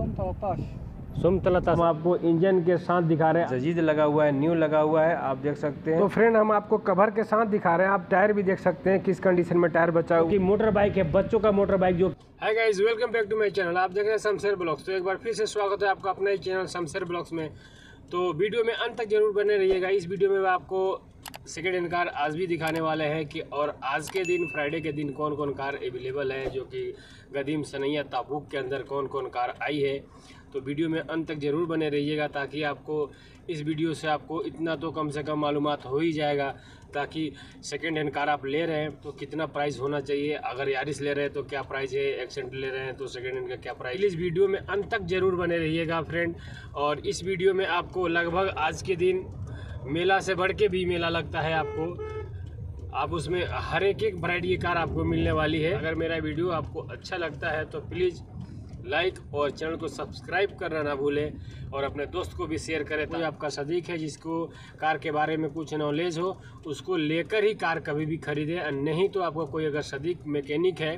सुम 13 हम आपको इंजन के साथ दिखा रहे हैं। जजीद लगा हुआ है, न्यू लगा हुआ है, आप देख सकते हैं। तो फ्रेंड हम आपको कवर के साथ दिखा रहे हैं, आप टायर भी देख सकते हैं किस कंडीशन में टायर बचा हुआ है। मोटर बाइक है, बच्चों का मोटर बाइक जो। Hi guys, welcome back to my channel. आप देख रहे हैं शमशेर ब्लॉग्स। तो एक बार फिर से स्वागत है आपका अपना ही चैनल शमशेर ब्लॉग्स में। तो वीडियो में अंत तक जरूर बने रहिएगा। इस वीडियो में आपको सेकेंड हैंड कार आज भी दिखाने वाले हैं कि और आज के दिन फ्राइडे के दिन कौन कौन कार अवेलेबल है, जो कि गदीम सनैया ताबूक के अंदर कौन कौन कार आई है। तो वीडियो में अंत तक जरूर बने रहिएगा, ताकि आपको इस वीडियो से आपको इतना तो कम से कम मालूमात हो ही जाएगा, ताकि सेकेंड हैंड कार आप ले रहे हैं तो कितना प्राइस होना चाहिए, अगर यारिस ले रहे हैं तो क्या प्राइस है, एक्सेंट ले रहे हैं तो सेकेंड हैंड का क्या प्राइस। इस वीडियो में अंत तक जरूर बने रहिएगा फ्रेंड। और इस वीडियो में आपको लगभग आज के दिन मेला से बढ़ के भी मेला लगता है आपको, आप उसमें हर एक वैरायटी की कार आपको मिलने वाली है। अगर मेरा वीडियो आपको अच्छा लगता है तो प्लीज़ लाइक और चैनल को सब्सक्राइब करना ना भूलें, और अपने दोस्त को भी शेयर करें। तो आपका सदीक है जिसको कार के बारे में कुछ नॉलेज हो, उसको लेकर ही कार कभी भी खरीदें। और नहीं तो आपका कोई अगर सदीक मैकेनिक है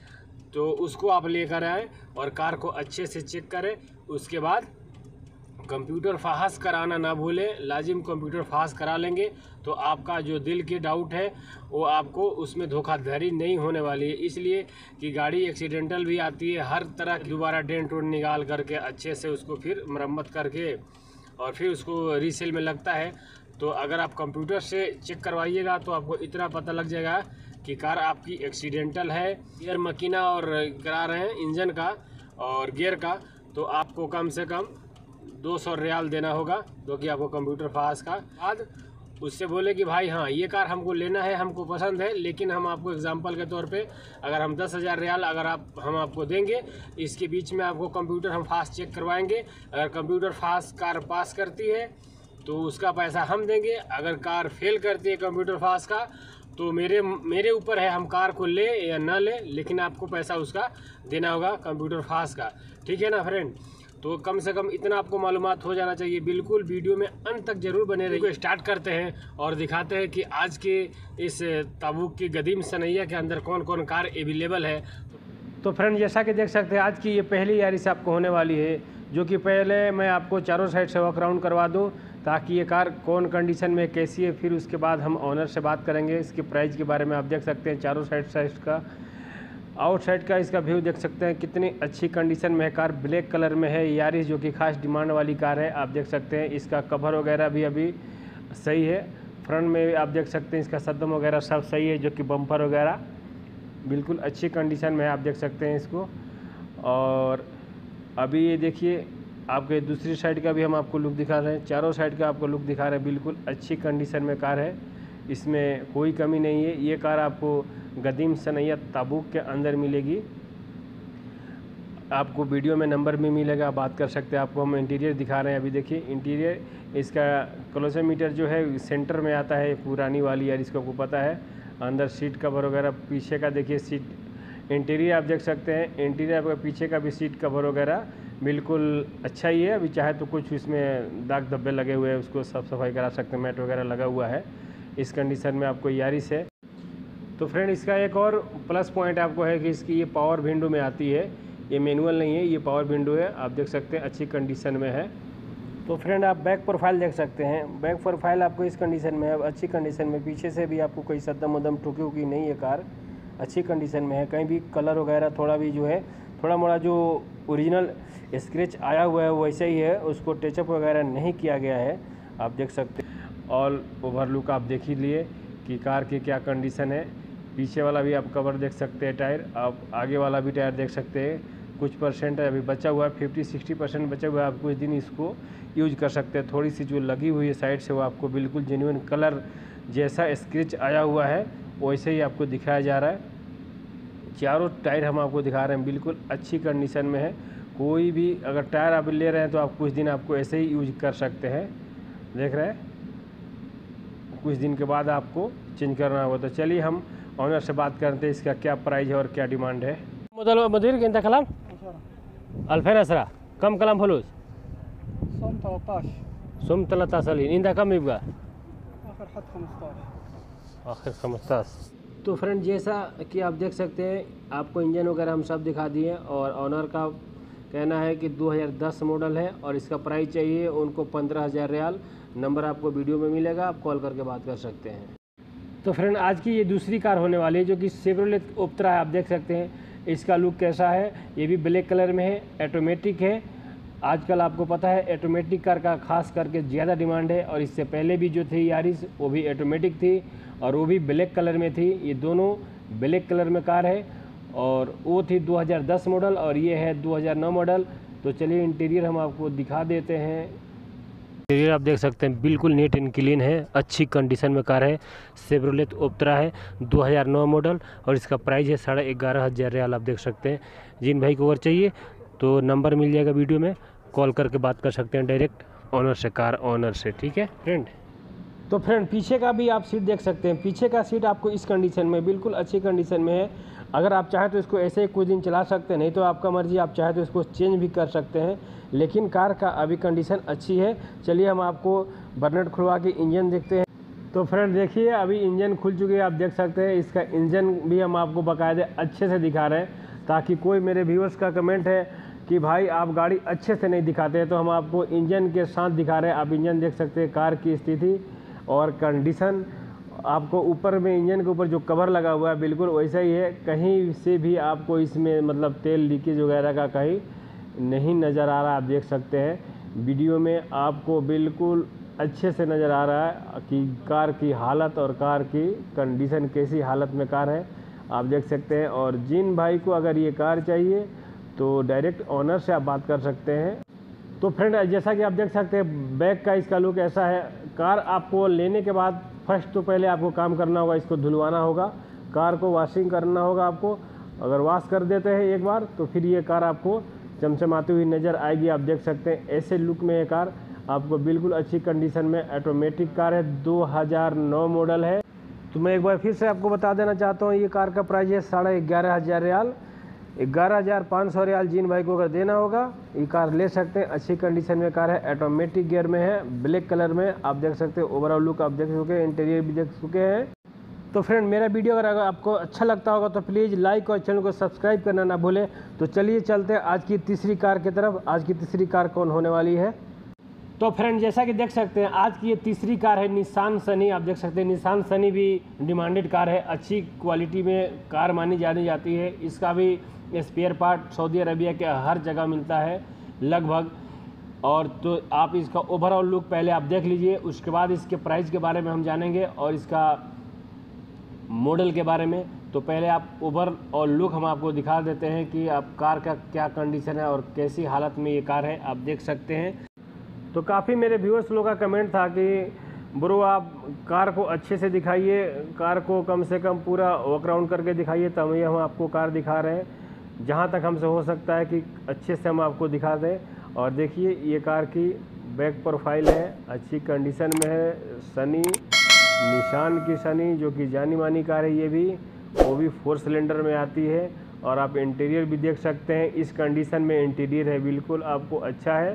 तो उसको आप लेकर आए और कार को अच्छे से चेक करें। उसके बाद कंप्यूटर फाहस कराना ना भूलें, लाजिम कंप्यूटर फाहस करा लेंगे तो आपका जो दिल के डाउट है वो आपको उसमें धोखाधड़ी नहीं होने वाली है। इसलिए कि गाड़ी एक्सीडेंटल भी आती है, हर तरह की दोबारा डेंट वोट निकाल करके अच्छे से उसको फिर मरम्मत करके और फिर उसको रीसेल में लगता है। तो अगर आप कंप्यूटर से चेक करवाइएगा तो आपको इतना पता लग जाएगा कि कार आपकी एक्सीडेंटल है। गियर मकीना और करा रहे हैं इंजन का और गियर का, तो आपको कम से कम 200 रियाल देना होगा, जो कि आपको कंप्यूटर फास का बाद उससे बोले कि भाई हाँ ये कार हमको लेना है, हमको पसंद है, लेकिन हम आपको एग्जांपल के तौर पे अगर हम 10,000 रियाल अगर हम आपको देंगे, इसके बीच में आपको कंप्यूटर हम फास्ट चेक करवाएंगे। अगर कंप्यूटर फास्ट कार पास करती है तो उसका पैसा हम देंगे, अगर कार फेल करती है कंप्यूटर फास्ट का तो मेरे ऊपर है, हम कार को ले या ना ले, लेकिन आपको पैसा उसका देना होगा कंप्यूटर फास्ट का। ठीक है ना फ्रेंड? तो कम से कम इतना आपको मालूमात हो जाना चाहिए। बिल्कुल वीडियो में अंत तक जरूर बने रहिए। स्टार्ट करते हैं और दिखाते हैं कि आज के इस ताबूक की गदीम सनैया के अंदर कौन कौन कार अवेलेबल है। तो फ्रेंड जैसा कि देख सकते हैं आज की ये पहली यारिस आपको होने वाली है, जो कि पहले मैं आपको चारों साइड से वॉक राउंड करवा दूँ ताकि ये कार कौन कंडीशन में कैसी है, फिर उसके बाद हम ऑनर से बात करेंगे इसके प्राइस के बारे में। आप देख सकते हैं चारों साइड का आउटसाइड का इसका व्यू देख सकते हैं, कितनी अच्छी कंडीशन में है कार। ब्लैक कलर में है यारिस, जो कि खास डिमांड वाली कार है। आप देख सकते हैं इसका कवर वगैरह भी अभी सही है। फ्रंट में आप देख सकते हैं इसका सदम वगैरह सब सही है, जो कि बम्पर वगैरह बिल्कुल अच्छी कंडीशन में है, आप देख सकते हैं इसको। और अभी ये देखिए आपके दूसरी साइड का भी हम आपको लुक दिखा रहे हैं, चारों साइड का आपको लुक दिखा रहे हैं। बिल्कुल अच्छी कंडीशन में कार है, इसमें कोई कमी नहीं है। ये कार आपको गदीम सनैया ताबूक के अंदर मिलेगी। आपको वीडियो में नंबर भी मिलेगा, बात कर सकते हैं। आपको हम इंटीरियर दिखा रहे हैं। अभी देखिए इंटीरियर इसका क्लोजोमीटर जो है सेंटर में आता है, पुरानी वाली यार, इसको आपको पता है। अंदर सीट कवर वगैरह, पीछे का देखिए सीट इंटीरियर आप देख सकते हैं। इंटीरियर आपका पीछे का भी सीट कवर वगैरह बिल्कुल अच्छा ही है। अभी चाहे तो कुछ इसमें दाग धब्बे लगे हुए हैं, उसको साफ सफाई करा सकते हैं, मैट वगैरह लगा हुआ है। इस कंडीशन में आपको यारिस है। तो फ्रेंड इसका एक और प्लस पॉइंट आपको है कि इसकी ये पावर विंडो में आती है, ये मैनुअल नहीं है, ये पावर विंडो है। आप देख सकते हैं अच्छी कंडीशन में है। तो फ्रेंड आप बैक प्रोफाइल देख सकते हैं, बैक प्रोफाइल आपको इस कंडीशन में है, अच्छी कंडीशन में। पीछे से भी आपको कोई सद्दम उदम ठुकी हुकी नहीं है, कार अच्छी कंडीशन में है। कहीं भी कलर वगैरह थोड़ा भी जो है थोड़ा मोड़ा जो ओरिजिनल स्क्रैच आया हुआ है वैसे ही है, उसको टचअप वगैरह नहीं किया गया है। आप देख सकते हैं ऑल ओवर लुक आप देख ही लिए कि कार की क्या कंडीशन है। पीछे वाला भी आप कवर देख सकते हैं, टायर आप आगे वाला भी टायर देख सकते हैं। कुछ परसेंट अभी बचा हुआ है, 50-60% बचा हुआ है। आप कुछ दिन इसको यूज कर सकते हैं। थोड़ी सी जो लगी हुई है साइड से वो आपको बिल्कुल जेन्युइन कलर जैसा स्क्रैच आया हुआ है वैसे ही आपको दिखाया जा रहा है। चारों टायर हम आपको दिखा रहे हैं, बिल्कुल अच्छी कंडीशन में है। कोई भी अगर टायर आप ले रहे हैं तो आप कुछ दिन आपको ऐसे ही यूज कर सकते हैं। देख रहे हैं, कुछ दिन के बाद आपको चेंज करना होगा। तो चलिए हम ऑनर से बात करते हैं, इसका क्या प्राइस है और क्या डिमांड है। मदीर किंता कलम अल्फेन असरा कम कलम फलूस सुम 13 इंदा कम इबगा आखिर 15। तो फ्रेंड जैसा कि आप देख सकते हैं आपको इंजन वगैरह हम सब दिखा दिए और ऑनर का कहना है कि 2010 मॉडल है और इसका प्राइस चाहिए उनको 15,000 रियाल। नंबर आपको वीडियो में मिलेगा, आप कॉल करके बात कर सकते हैं। तो फ्रेंड आज की ये दूसरी कार होने वाली है जो कि शेवरोलेट ओप्त्रा है। आप देख सकते हैं इसका लुक कैसा है। ये भी ब्लैक कलर में है, ऑटोमेटिक है। आजकल आपको पता है ऑटोमेटिक कार का खास करके ज़्यादा डिमांड है और इससे पहले भी जो थी यारिस वो भी ऑटोमेटिक थी और वो भी ब्लैक कलर में थी। ये दोनों ब्लैक कलर में कार है और वो थी 2010 मॉडल और ये है 2009 मॉडल। तो चलिए इंटीरियर हम आपको दिखा देते हैं। इंटीरियर आप देख सकते हैं बिल्कुल नीट एंड क्लीन है, अच्छी कंडीशन में कार है। शेवरोलेट ओप्त्रा है 2009 मॉडल और इसका प्राइस है 11,500 रियाल। आप देख सकते हैं। जिन भाई को अगर चाहिए तो नंबर मिल जाएगा वीडियो में, कॉल करके बात कर सकते हैं डायरेक्ट ऑनर से, कार ऑनर से। ठीक है फ्रेंड। तो फ्रेंड पीछे का भी आप सीट देख सकते हैं। पीछे का सीट आपको इस कंडीशन में बिल्कुल अच्छी कंडीशन में है। अगर आप चाहें तो इसको ऐसे ही कुछ दिन चला सकते हैं, नहीं तो आपका मर्जी, आप चाहे तो इसको चेंज भी कर सकते हैं। लेकिन कार का अभी कंडीशन अच्छी है। चलिए हम आपको बर्नेट खुलवा के इंजन देखते हैं। तो फ्रेंड देखिए अभी इंजन खुल चुकी है, आप देख सकते हैं। इसका इंजन भी हम आपको बाकायदे अच्छे से दिखा रहे हैं ताकि कोई मेरे व्यूअर्स का कमेंट है कि भाई आप गाड़ी अच्छे से नहीं दिखाते हैं, तो हम आपको इंजन के साथ दिखा रहे हैं। आप इंजन देख सकते हैं, कार की स्थिति और कंडीशन। आपको ऊपर में इंजन के ऊपर जो कवर लगा हुआ है बिल्कुल वैसा ही है। कहीं से भी आपको इसमें मतलब तेल लीकेज वगैरह का कहीं नहीं नज़र आ रहा। आप देख सकते हैं वीडियो में आपको बिल्कुल अच्छे से नज़र आ रहा है कि कार की हालत और कार की कंडीशन कैसी हालत में कार है, आप देख सकते हैं। और जिन भाई को अगर ये कार चाहिए तो डायरेक्ट ऑनर से आप बात कर सकते हैं। तो फ्रेंड जैसा कि आप देख सकते हैं बैक का इसका लुक ऐसा है। कार आपको लेने के बाद फर्स्ट तो पहले आपको काम करना होगा, इसको धुलवाना होगा, कार को वॉशिंग करना होगा आपको। अगर वॉश कर देते हैं एक बार तो फिर ये कार आपको चमचमाती हुई नज़र आएगी। आप देख सकते हैं ऐसे लुक में ये कार आपको बिल्कुल अच्छी कंडीशन में ऑटोमेटिक कार है, 2009 मॉडल है। तो मैं एक बार फिर से आपको बता देना चाहता हूँ ये कार का प्राइस है 11,500 रियाल, 11,500 रियाल। जिन भाई को अगर देना होगा ये कार ले सकते हैं। अच्छी कंडीशन में कार है, ऑटोमेटिक गियर में है, ब्लैक कलर में। आप देख सकते हैं ओवरऑल लुक आप देख चुके हैं, इंटीरियर भी देख चुके हैं। तो फ्रेंड मेरा वीडियो अगर आपको अच्छा लगता होगा तो प्लीज़ लाइक और चैनल को सब्सक्राइब करना ना भूलें। तो चलिए चलते हैं आज की तीसरी कार की तरफ। आज की तीसरी कार कौन होने वाली है? तो फ्रेंड जैसा कि देख सकते हैं आज की ये तीसरी कार है निसान सनी। आप देख सकते हैं निसान सनी भी डिमांडेड कार है, अच्छी क्वालिटी में कार मानी जाती है। इसका भी स्पेयर पार्ट सऊदी अरबिया के हर जगह मिलता है लगभग। और तो आप इसका ओवरऑल लुक पहले आप देख लीजिए, उसके बाद इसके प्राइस के बारे में हम जानेंगे और इसका मॉडल के बारे में। तो पहले आप ओवरऑल लुक हम आपको दिखा देते हैं कि आप कार का क्या कंडीशन है और कैसी हालत में ये कार है, आप देख सकते हैं। तो काफ़ी मेरे व्यूअर्स लोगों का कमेंट था कि ब्रो आप कार को अच्छे से दिखाइए, कार को कम से कम पूरा वॉक राउंड करके दिखाइए, तब हम आपको कार दिखा रहे हैं। जहाँ तक हमसे हो सकता है कि अच्छे से हम आपको दिखा दें। और देखिए ये कार की बैक प्रोफाइल है, अच्छी कंडीशन में है। सनी, निशान की सनी जो कि जानी मानी कार है, ये भी वो भी 4 सिलेंडर में आती है। और आप इंटीरियर भी देख सकते हैं, इस कंडीशन में इंटीरियर है, बिल्कुल आपको अच्छा है।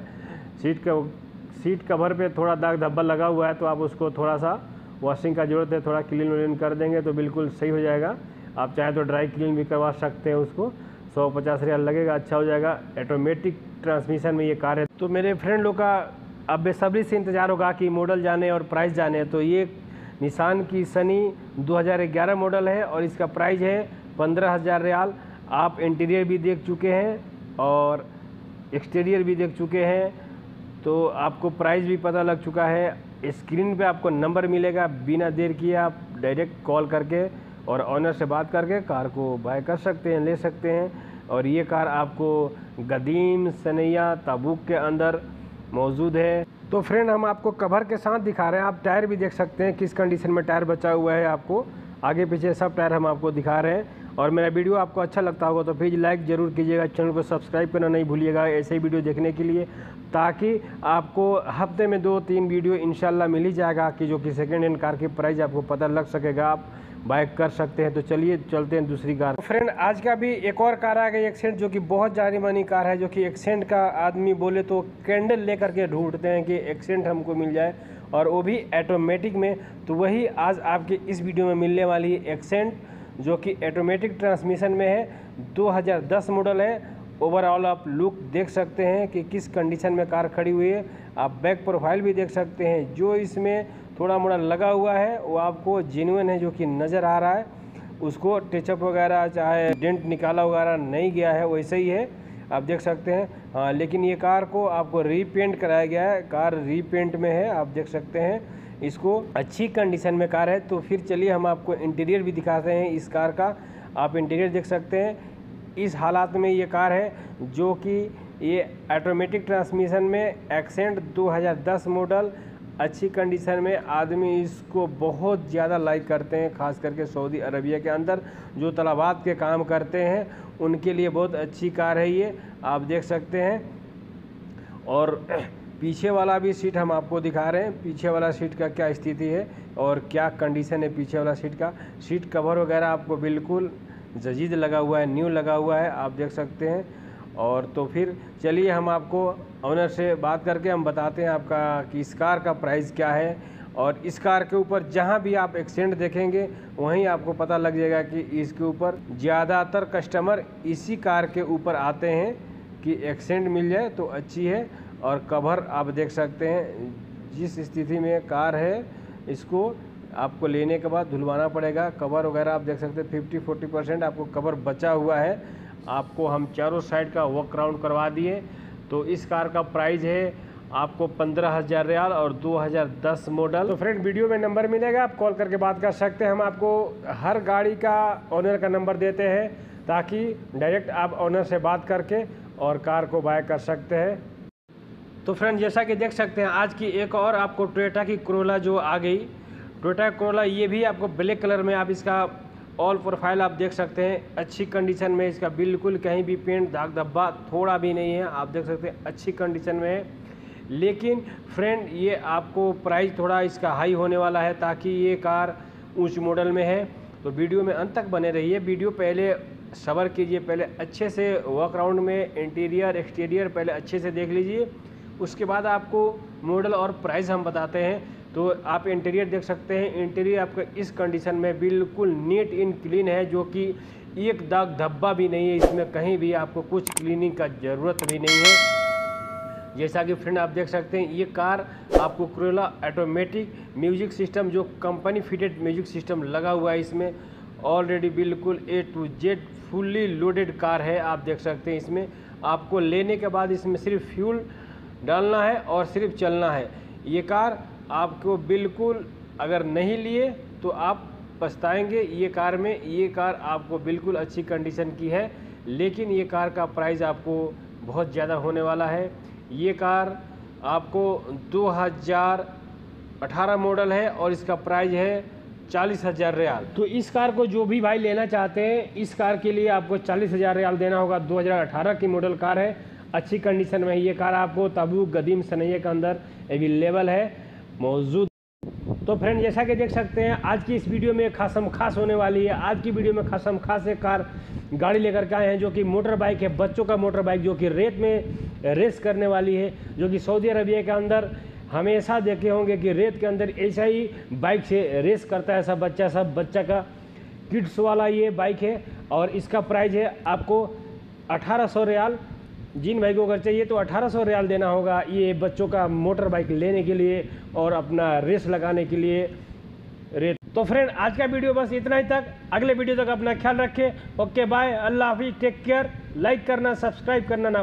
सीट कवर पे थोड़ा दाग धब्बा लगा हुआ है तो आप उसको थोड़ा सा वॉशिंग का ज़रूरत है, थोड़ा क्लीन व्लीन कर देंगे तो बिल्कुल सही हो जाएगा। आप चाहे तो ड्राई क्लीन भी करवा सकते हैं, उसको 150 रियाल लगेगा, अच्छा हो जाएगा। ऑटोमेटिक ट्रांसमिशन में ये कार है। तो मेरे फ्रेंड लोग का अब बेसब्री से इंतज़ार होगा कि मॉडल जाने और प्राइस जाने। तो ये निसान की सनी 2011 मॉडल है और इसका प्राइस है 15,000 रियाल। आप इंटीरियर भी देख चुके हैं और एक्सटीरियर भी देख चुके हैं, तो आपको प्राइस भी पता लग चुका है। स्क्रीन पे आपको नंबर मिलेगा, बिना देर किए आप डायरेक्ट कॉल करके और ऑनर से बात करके कार को बाय कर सकते हैं, ले सकते हैं। और ये कार आपको गदीम सनैया ताबूक के अंदर मौजूद है। तो फ्रेंड हम आपको कवर के साथ दिखा रहे हैं, आप टायर भी देख सकते हैं किस कंडीशन में टायर बचा हुआ है। आपको आगे पीछे सब टायर हम आपको दिखा रहे हैं। और मेरा वीडियो आपको अच्छा लगता होगा तो प्लीज़ लाइक ज़रूर कीजिएगा, चैनल को सब्सक्राइब करना नहीं भूलिएगा ऐसे ही वीडियो देखने के लिए, ताकि आपको हफ्ते में 2-3 वीडियो इंशाल्लाह मिल ही जाएगा कि जो कि सेकेंड हैंड कार की प्राइस आपको पता लग सकेगा, आप बाइक कर सकते हैं। तो चलिए चलते हैं दूसरी कार। फ्रेंड आज का भी एक और कार आ गई एक्सेंट, जो कि बहुत जानी मानी कार है। जो कि एक्सेंट का आदमी बोले तो कैंडल लेकर के ढूंढते हैं कि एक्सेंट हमको मिल जाए, और वो भी ऑटोमेटिक में। तो वही आज आपके इस वीडियो में मिलने वाली एक्सेंट, जो कि ऑटोमेटिक ट्रांसमिशन में है, 2010 मॉडल है ओवरऑल आप लुक देख सकते हैं कि किस कंडीशन में कार खड़ी हुई है। आप बैक प्रोफाइल भी देख सकते हैं, जो इसमें थोड़ा मोड़ा लगा हुआ है वो आपको जेन्युइन है जो कि नज़र आ रहा है। उसको टचअप वगैरह चाहे डेंट निकाला वगैरह नहीं गया है, वैसे ही है, आप देख सकते हैं। हाँ, लेकिन ये कार को आपको रीपेंट कराया गया है, कार रीपेंट में है, आप देख सकते हैं। इसको अच्छी कंडीशन में कार है। तो फिर चलिए हम आपको इंटीरियर भी दिखाते हैं इस कार का। आप इंटीरियर देख सकते हैं, इस हालात में ये कार है, जो कि ये ऑटोमेटिक ट्रांसमिशन में एक्सेंट 2010 मॉडल, अच्छी कंडीशन में। आदमी इसको बहुत ज़्यादा लाइक करते हैं, खास करके सऊदी अरबिया के अंदर जो तलबात के काम करते हैं उनके लिए बहुत अच्छी कार है ये, आप देख सकते हैं। और पीछे वाला भी सीट हम आपको दिखा रहे हैं, पीछे वाला सीट का क्या स्थिति है और क्या कंडीशन है पीछे वाला सीट का। सीट कवर वगैरह आपको बिल्कुल जदीद लगा हुआ है, न्यू लगा हुआ है, आप देख सकते हैं। और तो फिर चलिए हम आपको ऑनर से बात करके हम बताते हैं आपका कि इस कार का प्राइस क्या है। और इस कार के ऊपर जहां भी आप एक्सेंट देखेंगे वहीं आपको पता लग जाएगा कि इसके ऊपर ज़्यादातर कस्टमर इसी कार के ऊपर आते हैं कि एक्सेंट मिल जाए तो अच्छी है। और कवर आप देख सकते हैं, जिस स्थिति में कार है इसको आपको लेने के बाद धुलवाना पड़ेगा। कवर वगैरह आप देख सकते हैं 50-40% आपको कवर बचा हुआ है। आपको हम चारों साइड का वर्क राउंड करवा दिए। तो इस कार का प्राइस है आपको 15,000 रियाल और 2010 मॉडल। तो फ्रेंड, वीडियो में नंबर मिलेगा, आप कॉल करके बात कर सकते हैं। हम आपको हर गाड़ी का ऑनर का नंबर देते हैं ताकि डायरेक्ट आप ऑनर से बात करके और कार को बाय कर सकते हैं। तो फ्रेंड, जैसा कि देख सकते हैं आज की एक और आपको टोयोटा की कोरोला जो आ गई, टोयोटा कोरोला, ये भी आपको ब्लैक कलर में, आप इसका ऑल प्रोफाइल आप देख सकते हैं, अच्छी कंडीशन में। इसका बिल्कुल कहीं भी पेंट दाग धब्बा थोड़ा भी नहीं है, आप देख सकते हैं, अच्छी कंडीशन में है। लेकिन फ्रेंड, ये आपको प्राइस थोड़ा इसका हाई होने वाला है, ताकि ये कार उच्च मॉडल में है। तो वीडियो में अंत तक बने रहिए। वीडियो पहले सब्र कीजिए, पहले अच्छे से वर्क राउंड में इंटीरियर एक्सटीरियर पहले अच्छे से देख लीजिए, उसके बाद आपको मॉडल और प्राइस हम बताते हैं। तो आप इंटीरियर देख सकते हैं, इंटीरियर आपका इस कंडीशन में बिल्कुल नीट इन क्लीन है, जो कि एक दाग धब्बा भी नहीं है, इसमें कहीं भी आपको कुछ क्लीनिंग का ज़रूरत भी नहीं है। जैसा कि फ्रेंड आप देख सकते हैं, ये कार आपको कोरोला ऑटोमेटिक म्यूजिक सिस्टम, जो कंपनी फिटेड म्यूजिक सिस्टम लगा हुआ है इसमें, ऑलरेडी बिल्कुल A to Z fully loaded car है, आप देख सकते हैं। इसमें आपको लेने के बाद इसमें सिर्फ फ्यूल डालना है और सिर्फ चलना है। ये कार आपको बिल्कुल, अगर नहीं लिए तो आप पछताएंगे ये कार में। ये कार आपको बिल्कुल अच्छी कंडीशन की है, लेकिन ये कार का प्राइस आपको बहुत ज़्यादा होने वाला है। ये कार आपको 2018 मॉडल है और इसका प्राइस है 40,000 रियाल। तो इस कार को जो भी भाई लेना चाहते हैं, इस कार के लिए आपको 40,000 रियाल देना होगा। 2018 की मॉडल कार है, अच्छी कंडीशन में। ये कार आपको तबूक गदीम सनैया के अंदर अवेलेबल है, मौजूद। तो फ्रेंड, जैसा कि देख सकते हैं आज की इस वीडियो में खासम खास होने वाली है। आज की वीडियो में खासम खास एक कार गाड़ी लेकर के आए हैं, जो कि मोटर बाइक है, बच्चों का मोटर बाइक, जो कि रेत में रेस करने वाली है। जो कि सऊदी अरबिया के अंदर हमेशा देखे होंगे कि रेत के अंदर ऐसा ही बाइक से रेस करता है सब बच्चा का किड्स वाला ये बाइक है। और इसका प्राइस है आपको 1800 रियाल। जिन भाई को अगर चाहिए तो 1800 रियाल देना होगा ये बच्चों का मोटर बाइक लेने के लिए और अपना रेस लगाने के लिए रेत। तो फ्रेंड, आज का वीडियो बस इतना ही तक। अगले वीडियो तक अपना ख्याल रखें। ओके बाय, अल्लाह हाफिज़, टेक केयर। लाइक करना, सब्सक्राइब करना ना